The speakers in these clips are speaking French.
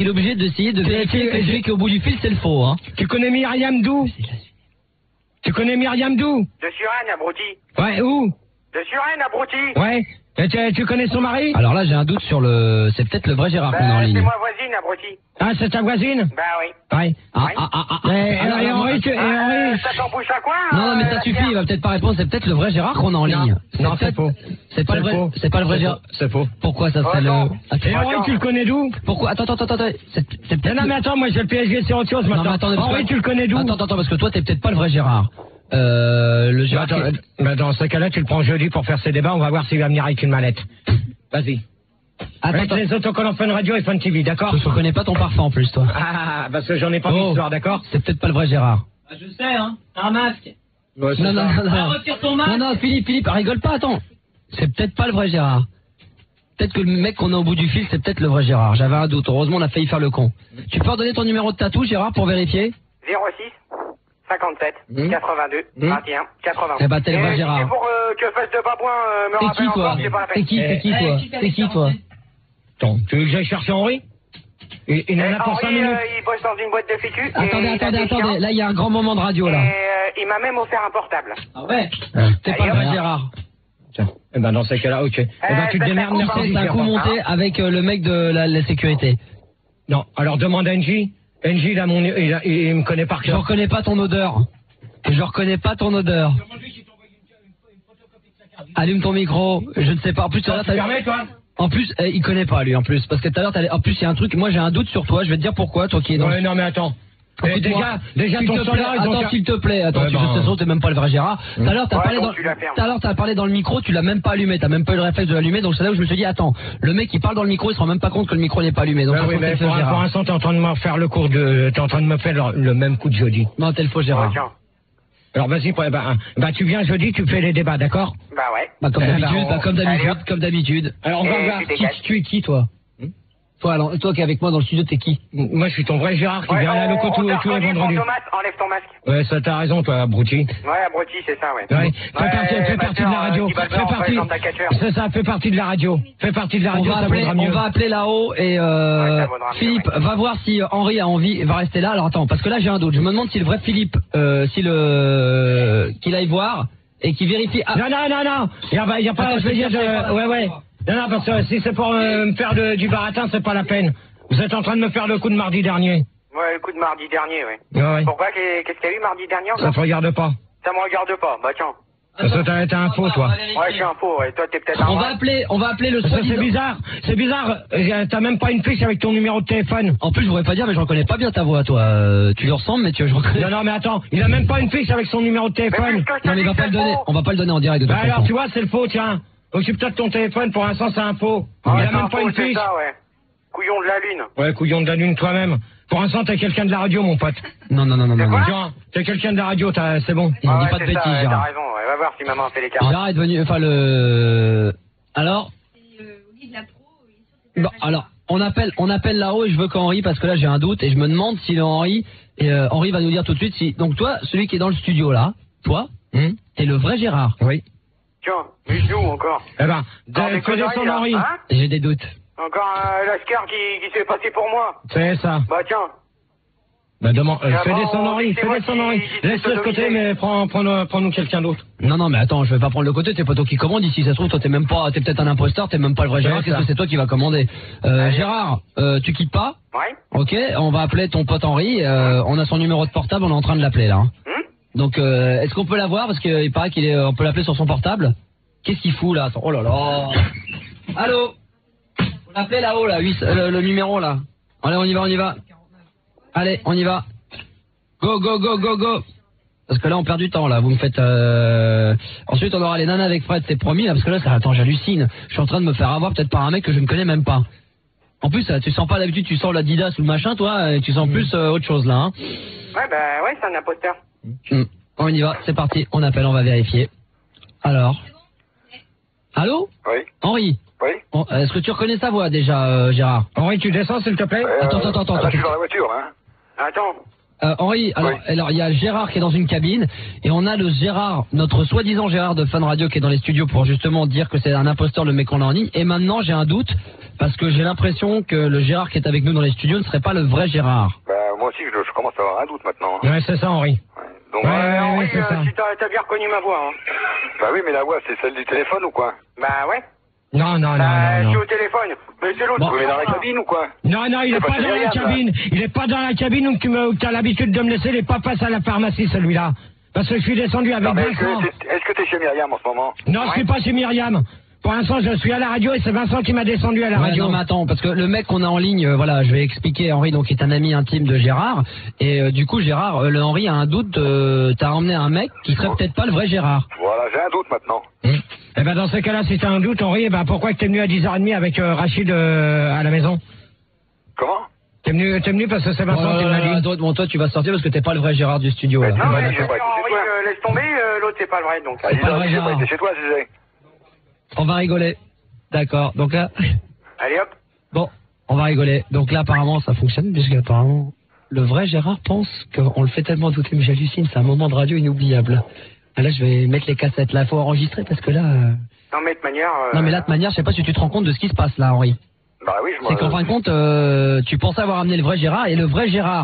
Il est obligé d'essayer de vérifier que celui qui est au bout du fil, c'est le faux, hein. Tu connais Myriam Dou? Tu connais Myriam Dou? De Suresnes, abruti. Ouais, où? De Suresnes, abruti. Ouais. Et tu connais son mari? Alors là, j'ai un doute sur le... C'est peut-être le vrai Gérard qu'on a en ligne. C'est moi voisine, abruti. Ah, c'est ta voisine? Bah oui. Ouais. Et Henri, ça t'embouche à quoi? Non, mais ça suffit, il va peut-être pas répondre, c'est peut-être le vrai Gérard qu'on a en ligne. Non, c'est faux. C'est pas le vrai, c'est pas le vrai Gérard. C'est faux. Pourquoi ça serait le... Et Henri, tu le connais d'où? Pourquoi? Attends. C'est peut-être... Non, mais attends, moi j'ai le PSG, c'est autre chose Non, maintenant. mais attendez, Henri, tu le connais d'où? Attends, parce que toi, t'es peut-être pas le vrai Gérard. Le Gérard... Dans ce cas-là, tu le prends jeudi pour faire ses débats, on va voir s'il va venir avec une mallette. Vas-y. Attends. Les autocollants Fun Radio et Fun TV, d'accord? Je reconnais pas ton parfum en plus, toi. Ah, parce que j'en ai pas mis ce soir, d'accord? C'est peut-être pas le vrai Gérard. Ah, je sais, hein. T'as un masque. Ouais, Non. Retire ton masque. Non, Philippe, rigole pas, attends. C'est peut-être pas le vrai Gérard. Peut-être que le mec qu'on a au bout du fil, c'est peut-être le vrai Gérard. J'avais un doute. Heureusement, on a failli faire le con. Tu peux redonner ton numéro de tatou, Gérard, pour vérifier? 06 57 82 21 80. Eh ben, t'es le vrai Gérard. C'est pour que Fesse de Babouin me C'est rappelle qui, toi? encore, c'est pas la C'est peine. qui, toi? Attends, tu veux que j'aille chercher Henri? Il en a pour 5 Henri, minutes. il bosse dans une boîte de fécu. Attendez. Là, il y a un grand moment de radio, là. Et il m'a même offert un portable. Ah ouais. C'est pas le vrai Gérard. Tiens. Eh ben, dans ces cas-là, ok. Eh ben, tu te démerdes mercredi. C'est un coup monté avec le mec de la sécurité. Non, alors demande à NJ. NJ, il me connaît par Je cœur. reconnais pas ton odeur. Allume ton micro. Je ne sais pas. En plus, Tu permets, toi? En plus, il connaît pas lui en plus, parce que tout à l'heure, en plus il y a un truc. Moi, j'ai un doute sur toi. Je vais te dire pourquoi, toi qui es dans. Ouais, non, mais attends. Déjà ton salaire, attends, s'il te plaît. Attends, de toute façon, t'es même pas le vrai Gérard. Tout à l'heure, t'as parlé dans le micro, tu l'as même pas allumé. T'as même pas eu le réflexe de l'allumer. Donc c'est là où je me suis dit, attends, le mec il parle dans le micro, il se rend même pas compte que le micro n'est pas allumé. Donc oui, mais pour l'instant, t'es en train de me faire t'es en train de me faire le même coup de jeudi. Non, t'es le faux Gérard. Alors vas-y, tu viens jeudi, tu fais les débats, d'accord? Bah ouais. Comme d'habitude. Alors on va voir. Tu es qui, toi? Toi qui es avec moi dans le studio, t'es qui? Moi, je suis ton vrai Gérard qui vient à la loco tous les vendredis. Enlève ton masque. Ouais, ça t'as raison, toi, abruti. Ouais, abruti, c'est ça, ouais. Ouais, fais partie de la radio. C'est ça, fais partie de la radio. Fais partie de la radio, ça vaudra mieux. On va appeler là-haut et Philippe va voir si Henri a envie, va rester là. Alors attends, parce que là j'ai un doute. Je me demande si le vrai Philippe, qu'il aille voir et qu'il vérifie. Non. Il y a pas, je veux dire, ouais. Non, parce que si c'est pour me faire du baratin, c'est pas la peine. Vous êtes en train de me faire le coup de mardi dernier. Ouais, le coup de mardi dernier, ouais. Ouais. Pourquoi? Qu'est-ce qu'il y a eu mardi dernier? Ça te regarde pas. Ça me regarde pas, bah tiens. Parce que t'as un faux, toi. Ouais, je suis un faux, et toi t'es peut-être un on va appeler le ça, c'est bizarre. T'as même pas une fiche avec ton numéro de téléphone. En plus, je voudrais pas dire, mais je reconnais pas bien ta voix, toi. Tu lui ressembles, mais je reconnais. Non, mais attends, il a même pas une fiche avec son numéro de téléphone. Non, mais il va pas le donner. On va pas le donner en direct de toute façon. Alors, tu vois, c'est le faux, tiens. Occupe-toi de ton téléphone, pour l'instant, c'est un faux. Il a même pas une fiche. Ça, ouais. Couillon de la lune. Ouais, couillon de la lune toi-même. Pour l'instant, t'es quelqu'un de la radio, mon pote. Non. Tiens, t'es quelqu'un de la radio, c'est bon. On dit pas de bêtises, T'as Gérard. raison, ouais. Va voir si maman fait les cartes. Gérard est devenu, Alors bon, alors, on appelle là-haut et je veux qu'Henri, parce que là j'ai un doute et je me demande si Henri va nous dire tout de suite si. Donc toi, celui qui est dans le studio là, toi, t'es le vrai Gérard. Oui. Tiens, mais d'où encore? Eh ben, fais descendre Henri. Hein? J'ai des doutes. Encore un lascar qui s'est passé pour moi. C'est ça. Bah tiens. Bah demande, fais descendre Henri. Laisse-le de côté, mais prends-nous quelqu'un d'autre. Non, mais attends, je vais pas prendre le côté, t'es pas toi qui commande ici, ça se trouve, toi t'es peut-être un imposteur, t'es même pas le vrai Gérard, qu'est-ce que c'est toi qui va commander? Gérard, tu quittes pas? Ouais. Ok, on va appeler ton pote Henri, on a son numéro de portable, on est en train de l'appeler là. Donc, est-ce qu'on peut l'avoir? Parce qu'il paraît on peut l'appeler sur son portable. Qu'est-ce qu'il fout là? Oh là là. Allô? On l'appelait là-haut là, le numéro là. Allez, on y va. Allez, on y va. Go. Parce que là, on perd du temps, là. Vous me faites... Ensuite, on aura les nanas avec Fred, c'est promis, là. Parce que là, attends, j'hallucine. Je suis en train de me faire avoir peut-être par un mec que je ne connais même pas. En plus, tu sens pas d'habitude, tu sens l'Adidas ou le machin, toi, et tu sens plus autre chose, là. Hein. Ouais, c'est un imposteur. On y va, c'est parti. On appelle, on va vérifier. Alors. Allô? Oui. Henri? Oui. Est-ce que tu reconnais sa voix déjà, Gérard? Henri, tu descends, s'il te plaît? Attends. Je suis dans la voiture, hein. Attends. Henri, alors il y a Gérard qui est dans une cabine et on a le Gérard, notre soi-disant Gérard de Fun Radio qui est dans les studios pour justement dire que c'est un imposteur le mec qu'on a en ligne. Et maintenant j'ai un doute parce que j'ai l'impression que le Gérard qui est avec nous dans les studios ne serait pas le vrai Gérard. Bah moi aussi je commence à avoir un doute maintenant. Ouais, c'est ça, Henri. Donc, Henri, c'est ça. t'as bien reconnu ma voix, hein. bah oui, mais la voix c'est celle du téléphone ou quoi? Bah ouais. Non. Je suis au téléphone. Mais c'est l'autre. Vous êtes dans la cabine ou quoi? Non, il est pas dans la cabine. Il est pas dans la cabine où tu as l'habitude de me laisser. Il est pas face à la pharmacie, celui-là. Parce que je suis descendu avec Non, mais Vincent. est-ce que t'es chez Myriam en ce moment? Non, je suis pas chez Myriam. Pour l'instant, je suis à la radio et c'est Vincent qui m'a descendu à la radio. Non mais attends, parce que le mec qu'on a en ligne, voilà, je vais expliquer, Henri, donc, est un ami intime de Gérard. Et du coup, Gérard, le Henri a un doute, t'as emmené un mec qui serait peut-être pas le vrai Gérard. Voilà, j'ai un doute maintenant. Eh ben dans ce cas-là, si t'as un doute, Henri, pourquoi t'es venu à 10h30 avec Rachid à la maison? Comment? T'es venu parce que c'est Vincent qui m'a dit. Bon, toi tu vas sortir parce que t'es pas le vrai Gérard du studio. Là. Non, mais j'ai pas été chez Henri, toi. laisse tomber, l'autre c'est pas le vrai, donc. Ah, pas le vrai j'ai pas Gérard. été chez toi, Zizé. On va rigoler. D'accord, donc là... Allez hop. Bon, on va rigoler. Donc là, apparemment, ça fonctionne, puisque apparemment, le vrai Gérard pense qu'on le fait tellement douter, mais j'hallucine, c'est un moment de radio inoubliable. Là, je vais mettre les cassettes. Là, faut enregistrer, parce que là... Non, mais de manière... Non, mais là, de manière, je sais pas si tu te rends compte de ce qui se passe, là, Henri. Bah oui, je C'est qu'en fin de compte, tu pensais avoir amené le vrai Gérard, et le vrai Gérard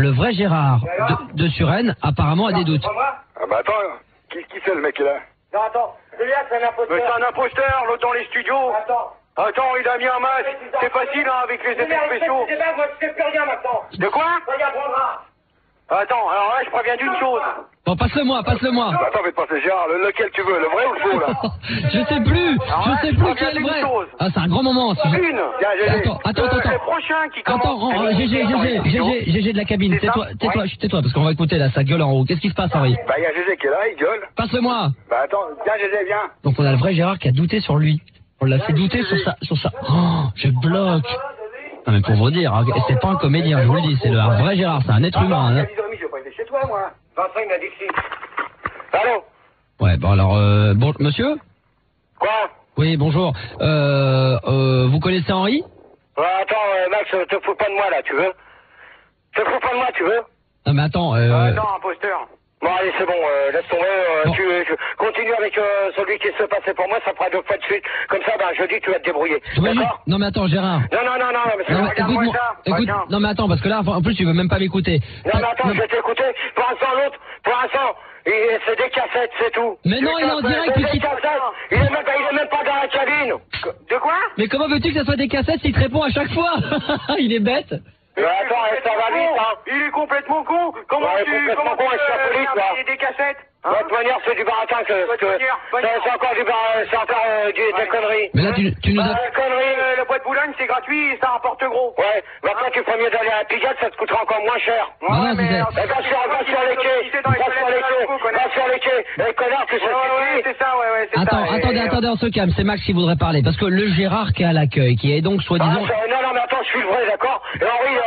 de Suresnes, apparemment, a des doutes. Ah bah attends, qui c'est le mec qui est là? Non, attends. Celui-là, c'est un imposteur. Mais c'est un imposteur, l'autre dans les studios. Attends, il a mis un masque. C'est facile, hein, avec les effets spéciaux. Moi, je sais plus rien maintenant. De quoi? Attends, alors là, je préviens d'une chose. Bon, passe-le-moi. Bah, attends, fais passer Gérard, lequel tu veux, le vrai ou le faux, là? Je sais plus qui est le vrai. Ah, c'est un grand moment. Une. Attends. Le prochain qui commence. Attends, GG de la cabine, tais-toi, parce qu'on va écouter là, ça gueule en haut. Qu'est-ce qui se passe, Henri? Bah, il y a Gégé qui est là, il gueule. Passe-le-moi. Bah, attends, viens, Gégé, viens. Donc on a le vrai Gérard qui a douté sur lui. On l'a fait douter sur ça. Oh, je bloque. Non mais pour vous dire, c'est pas un comédien, je vous le dis, c'est le vrai Gérard, c'est un être humain. Hein. Je vais pas être chez toi, moi. Vincent, il m'a dit que si. Allô? Ouais, bon alors, bon, monsieur? Quoi? Oui, bonjour. Vous connaissez Henri? Ouais, attends, Max, te fous pas de moi, là, tu veux? Te fous pas de moi, tu veux? Non mais attends, Non, imposteur. Bon, allez, c'est bon, laisse tomber, Bon. tu continue avec celui qui se passait pour moi, ça fera 2 fois de suite. Comme ça, ben, jeudi, tu vas te débrouiller. D'accord? Non mais attends, Gérard. Non, mais c'est Non, mais regarde-moi écoute-moi, ça. écoute, Regarde. non mais attends, parce que là, en plus tu veux même pas m'écouter. Non, mais attends, je vais t'écouter. Pour l'instant, l'autre, c'est des cassettes, c'est tout. Mais non, il est en direct, C'est des puisqu'il... cassettes. Il est même pas dans la cabine. De quoi? Mais comment veux-tu que ça soit des cassettes s'il te répond à chaque fois? Il est bête. Mais attends, ça va vite, hein. Il est complètement con. Comment tu peux envoyer des cassettes? De toute manière, c'est du baratin c'est encore des conneries. Mais là, tu nous as... Conneries, le bois de Boulogne, c'est gratuit et ça rapporte gros. Ouais, maintenant tu ferais mieux d'aller à la Pigalle, ça te coûtera encore moins cher. Non, mais... Va sur les quais. Les connards, tu sais ce que c'est ça, ouais, c'est ça. Attendez, on se calme, c'est Max qui voudrait parler. Parce que le Gérard qui est à l'accueil, qui est donc soi-disant... Non, mais attends, je suis le vrai, d'accord? Et Henri,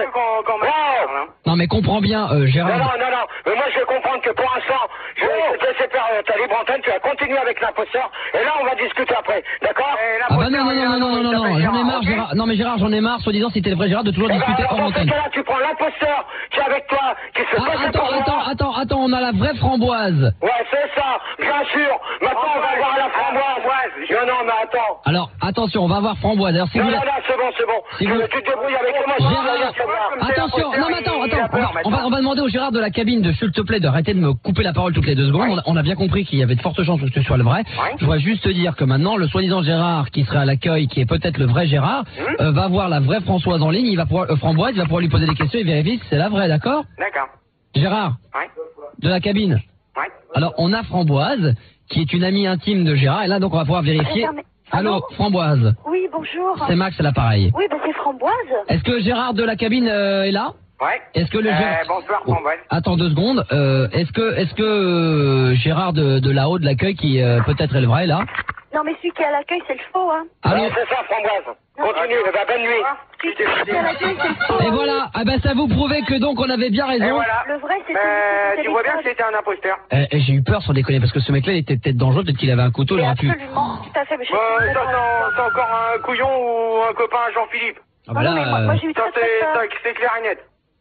Non, mais comprends bien, Gérard... Non, mais moi je vais comprendre que pour l'instant, je vais te laisser faire ta libre antenne, tu vas continuer avec l'imposteur, et là on va discuter après, d'accord? Ah bah non, j'en ai marre, Gérard. Non mais Gérard, j'en ai marre, soi-disant, si t'es le vrai Gérard, de toujours discuter hors Dans ce antenne. cas-là, tu prends l'imposteur qui est avec toi, qui se passe pour moi. Attends, on a la vraie Framboise. Ouais, c'est ça, bien sûr. Maintenant, on va voir la Framboise. Non, mais attends. Alors, attention, on va voir Framboise. Alors, si Non, vous... c'est bon. Si vous... Tu te débrouilles avec moi. Gérard, attention, non mais attends, on va demander au Gérard de la cabine de, s'il te plaît, d'arrêter de me couper la parole toutes les 2 secondes. On a bien compris qu'il y avait de fortes chances que ce soit le vrai. Je voudrais juste te dire que maintenant, le soi-disant Gérard qui serait à l'accueil, qui est peut-être le vrai Gérard, va voir la vraie Françoise en ligne, il va pouvoir, Framboise, il va pouvoir lui poser des questions et vérifier si c'est la vraie, d'accord? D'accord. Gérard, de la cabine. Alors, on a Framboise, qui est une amie intime de Gérard, et là, donc, on va pouvoir vérifier. Allô, Framboise. Oui, bonjour. C'est Max à l'appareil. Oui, c'est Framboise. Est-ce que Gérard de la cabine est là? Ouais. Est-ce que le Gérard... Bonsoir, Framboise. Attends 2 secondes. Est-ce que Gérard de là-haut de l'accueil, qui peut-être est le vrai, là? Non, mais celui qui est à l'accueil, c'est le faux, hein. Allô? C'est ça, Framboise. Continue, bonne nuit. Celui qui est à l'accueil, c'est le faux. Et voilà, ah ben ça vous prouvait que donc on avait bien raison. Et voilà. Le vrai, c'est celui qui Tu vois bien que c'était un imposteur. J'ai eu peur sans déconner parce que ce mec-là il était peut-être dangereux, peut-être qu'il avait un couteau, il aurait pu. Absolument, tout à fait. Mais je C'est encore un couillon ou un copain à Jean-Philippe. Ah bah là, moi j'ai eu Ça, c'est clair et net.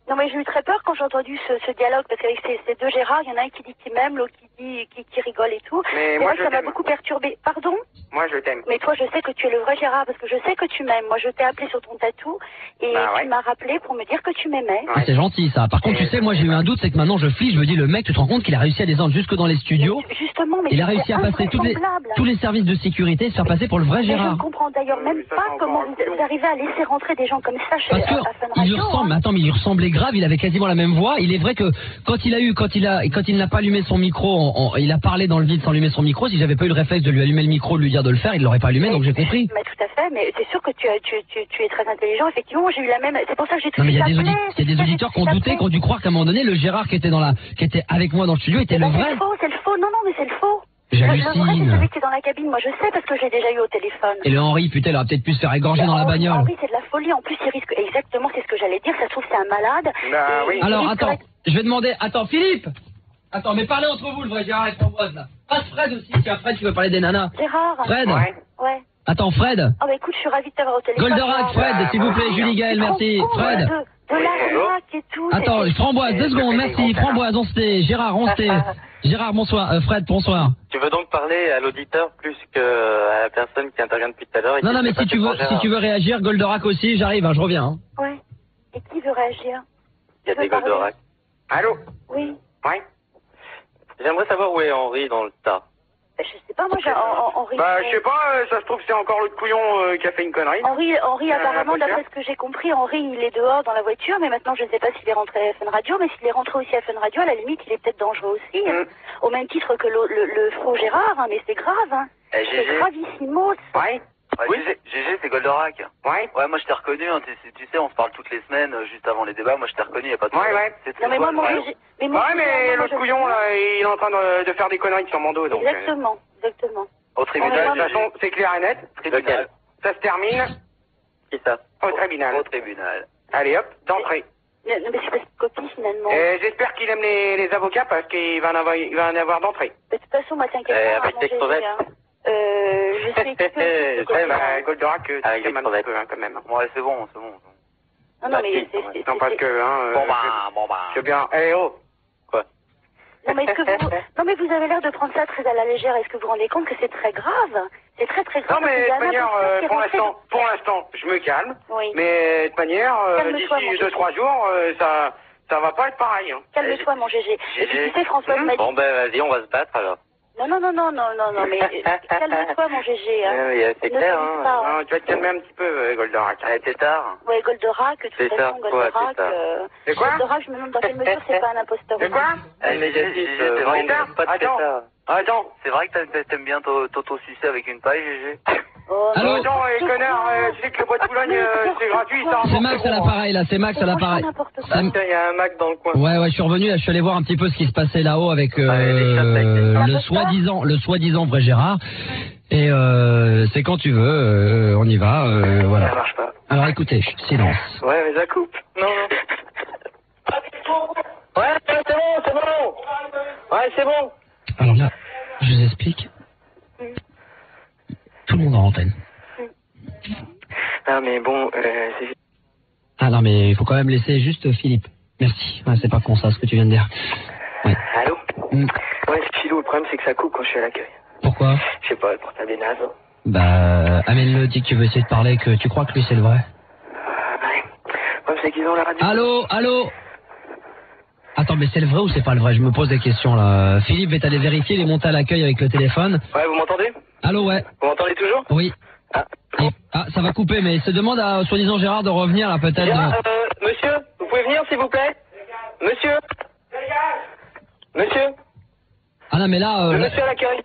Non, mais j'ai eu très peur quand j'ai entendu ce dialogue, parce qu'avec ces deux Gérard, il y en a un qui dit qu'il m'aime, l'autre qui dit qui rigole et tout. Mais c'est moi, vrai que je ça m'a t'aime. beaucoup perturbé. Pardon? Moi, je t'aime. Mais toi, je sais que tu es le vrai Gérard, parce que je sais que tu m'aimes. Moi, je t'ai appelé sur ton tatou, et Bah ouais. tu m'as rappelé pour me dire que tu m'aimais. Ah, c'est gentil ça. Par contre, tu sais, moi j'ai eu un doute, c'est que maintenant je flippe, je me dis, le mec, tu te rends compte qu'il a réussi à descendre jusque dans les studios. Justement, mais Il a c'est réussi à passer invraisemblable. tous les services de sécurité et se faire passer pour le vrai Mais je Gérard. ne comprends d'ailleurs même ça, pas c'est comment encore vous arrivez à laisser rentrer des gens comme ça chez Parce à Fun que il lui Radio, ressemble, hein. attends, mais il lui ressemblait grave, il avait quasiment la même voix. Il est vrai que quand il n'a pas allumé son micro, il a parlé dans le vide sans allumer son micro. Si j'avais pas eu le réflexe de lui allumer le micro, de lui dire de le faire, il l'aurait pas allumé, donc j'ai compris. Mais tout à fait, mais c'est sûr que tu es très intelligent, effectivement, j'ai eu la même, c'est pour ça que j'ai tout Non mais il y a fait des, t'appeler, il y a des auditeurs qui ont douté, qui ont dû croire qu'à un moment donné, le Gérard qui était avec moi dans le studio était le vrai. C'est le faux, non, mais c'est le faux. J'hallucine. Le vrai, c'est celui qui est dans la cabine, moi je sais parce que je l'ai déjà eu au téléphone. Et le Henri, putain, il aurait peut-être pu se faire égorger dans la bagnole. Henri, c'est de la folie, en plus il risque, exactement, c'est ce que j'allais dire, ça se trouve c'est un malade. Bah oui. Alors il attends, risquerait- je vais demander, attends Philippe. Attends, mais parlez entre vous, le vrai Gérard et Framboise là. Passe Fred aussi, tiens Fred qui veut parler des nanas. Gérard. Fred. Ouais. Ouais. Attends Fred. Oh bah écoute, je suis ravie de t'avoir au téléphone. Goldorak, Fred, s'il vous plaît, Julie Gaël, merci. Fred. De l'arnaque et tout. Attends, Framboise, 2 secondes, merci. Framboise, on se tait. Gérard, on se tait. Gérard, bonsoir. Fred, bonsoir. Tu veux donc parler à l'auditeur plus qu'à la personne qui intervient depuis tout à l'heure et Non, qui non, mais fait si tu passer veux pour Gérard. réagir, Goldorak aussi, j'arrive, hein, je reviens. Hein. Ouais. Et qui veut réagir? Il y a des Goldorak. Allô? Oui. Ouais. J'aimerais savoir où est Henri dans le tas. Je sais pas, moi j'ai Henri. Bah, je sais pas, ça se trouve, c'est encore l'autre couillon qui a fait une connerie. Henri apparemment, voiture. d'après ce que j'ai compris, Henri il est dehors dans la voiture, mais maintenant je ne sais pas s'il est rentré à Fun Radio, mais s'il est rentré aussi à Fun Radio, à la limite il est peut-être dangereux aussi, hein. Au même titre que le faux Gérard, hein, mais c'est grave, hein. Eh, C'est GG. gravissimo. Ouais. Oui, GG, c'est Goldorak. Ouais. Ouais, moi je t'ai reconnu, hein, tu sais, on se parle toutes les semaines, juste avant les débats, moi je t'ai reconnu, y a pas de Ouais, problème. ouais. C'est Non mais moi, mon ouais. GG... Mais mon Ouais, GG, mais moi, l'autre je- couillon, là, il est en train de faire des conneries sur mon dos, donc. Exactement. Au De tribunal, toute façon, c'est clair et net. Lequel? Ça se termine Qui ça? au tribunal. Au tribunal. Allez hop, d'entrée. Non, mais c'est pas une copie finalement. J'espère qu'il aime les avocats parce qu'il va en avoir d'entrée. De toute façon, moi t'inquiète pas, avec mon l'extrovert. GG, hein. Je sais que... Ouais, bah, Goldorak, tu Avec t'aimes un l'extrovert. petit peu, hein, quand même. Ouais, c'est bon. Non, mais c'est... Non, parce que, hein... Bon bah. c'est bien. Eh oh! Quoi? Non mais, non mais vous avez l'air de prendre ça très à la légère. Est-ce que vous vous rendez compte que c'est très grave? C'est très très grave. Non, mais de Il y a toute un manière, imposteur qui est rentré- pour l'instant, je me calme. Oui. Mais de toute manière, Calme-toi, mon d'ici GG. 2-3 jours, ça va pas être pareil. Hein. Calme-toi, mon GG. Et puis, tu sais, Françoise m'a dit... Bon ben vas-y, on va se battre alors. Non, mais calme-toi, mon GG. Hein. Oui, c'est Ne clair, t'amuse hein. pas, hein. Tu vas te calmer un petit peu, Goldorak. C'est tard. Ouais, Goldorak, de toute C'est ça, façon, ouais, Goldorak... c'est ça. C'est quoi? Goldorak, je me demande dans quelle mesure c'est pas un imposteur. C'est quoi? Eh, mais GG, c'est vrai que pas de Attends. ça. Attends. C'est vrai que t'aimes bien t'auto-sucer avec une paille, GG. Oh, Allô? Attends, connard, tu sais que le bois de Boulogne, c'est gratuit, ça C'est Max à l'appareil là, c'est Max à l'appareil. n'importe quoi. Ça me- Il y a un Mac dans le coin. Ouais, je suis revenu, là, je suis allé voir un petit peu ce qui se passait là-haut avec les chats avec les le soi-disant vrai Gérard. Et c'est quand tu veux, on y va, Ça voilà. marche pas. Alors écoutez, silence. Ouais, mais ça coupe. Non. Ouais, c'est bon. Ouais, c'est bon. Alors là, je vous explique. Tout le monde en antenne. Ah, mais bon, c'est... Ah non, mais il faut quand même laisser juste Philippe. Merci. Ouais, c'est pas con ça, ce que tu viens de dire. Ouais. Allô? Mm. Ouais, c'est Philou, le problème c'est que ça coupe quand je suis à l'accueil. Pourquoi? Je sais pas, le portable est naze. Bah, amène-le, dis que tu veux essayer de parler, que tu crois que lui c'est le vrai. Ouais. Le problème c'est qu'ils ont la radio. Allô? Attends, mais c'est le vrai ou c'est pas le vrai? Je me pose des questions là. Philippe va aller vérifier, il est monté à l'accueil avec le téléphone. Ouais, vous m'entendez? Allô, ouais. Vous m'entendez toujours? Oui. Ah. Ça va couper, mais il se demande à soi-disant Gérard de revenir là peut-être. Gérard, monsieur, vous pouvez venir s'il vous plaît? Monsieur? Ah non, mais là. Le là- monsieur à l'accueil.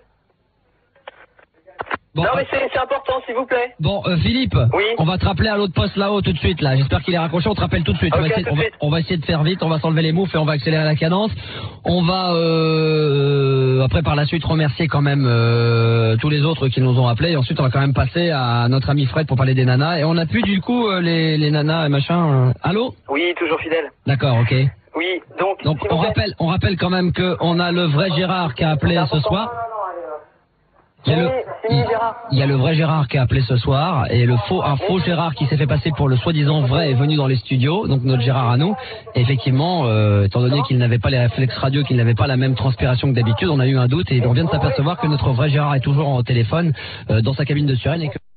Bon, Non mais c'est important s'il vous plaît. bon, Philippe, Oui. on va te rappeler à l'autre poste là-haut tout de suite là. J'espère qu'il est raccroché, on te rappelle tout de suite. Ok, on, va essayer, tout de suite. on va essayer de faire vite, on va s'enlever les moufles et on va accélérer la cadence. On va après par la suite remercier quand même tous les autres qui nous ont appelés. Et ensuite on va quand même passer à notre ami Fred pour parler des nanas. Et on a plus du coup les nanas et machin. Allô? Oui, toujours fidèle. D'accord, ok. Oui, donc Donc s'il vous plaît. on rappelle quand même qu'on a le vrai Gérard qui a appelé ce soir. Il y a le vrai Gérard qui a appelé ce soir et un faux Gérard qui s'est fait passer pour le soi-disant vrai est venu dans les studios, donc notre Gérard à nous. Et effectivement, étant donné qu'il n'avait pas les réflexes radio, qu'il n'avait pas la même transpiration que d'habitude, on a eu un doute et on vient de s'apercevoir que notre vrai Gérard est toujours au téléphone dans sa cabine de sirène et que